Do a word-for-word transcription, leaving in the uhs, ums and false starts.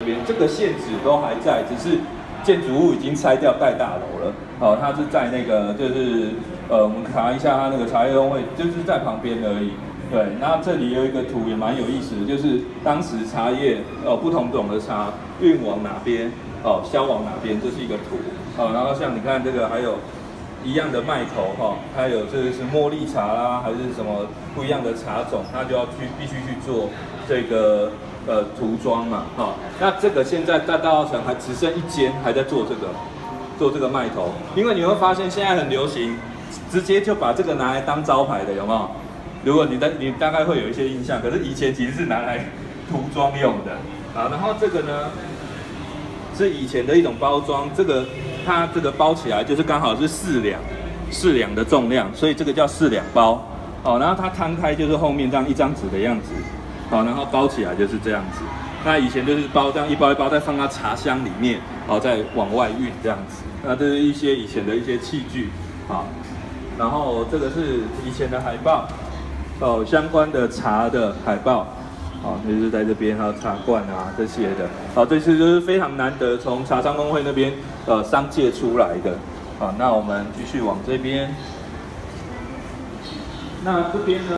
边，这个现址都还在，只是建筑物已经拆掉盖大楼了。好、哦，它是在那个就是呃，我们查一下它那个茶叶工会，就是在旁边而已。对，那这里有一个图也蛮有意思的，就是当时茶叶呃不同种的茶运往哪边，哦销往哪边，这是一个图。哦，然后像你看这个还有一样的麦头哈、哦，还有这个是茉莉茶啦，还是什么不一样的茶种，它就要去必须去做这个呃涂装嘛，哈、哦。那这个现在在大稻埕还只剩一间还在做这个做这个麦头，因为你会发现现在很流行，直接就把这个拿来当招牌的，有没有？如果你的你大概会有一些印象，可是以前其实是拿来涂装用的啊。然后这个呢是以前的一种包装，这个它这个包起来就是刚好是四两四两的重量，所以这个叫四两包。哦，然后它摊开就是后面这样一张纸的样子，好，然后包起来就是这样子。那以前就是包这样一包一包，再放到茶箱里面，好，再往外运这样子。那这是一些以前的一些器具，好，然后这个是以前的海报。哦，相关的茶的海报，好，就是在这边还有茶罐啊这些的，好，这次就是非常难得从茶商工会那边呃商界出来的，好，那我们继续往这边，那这边呢？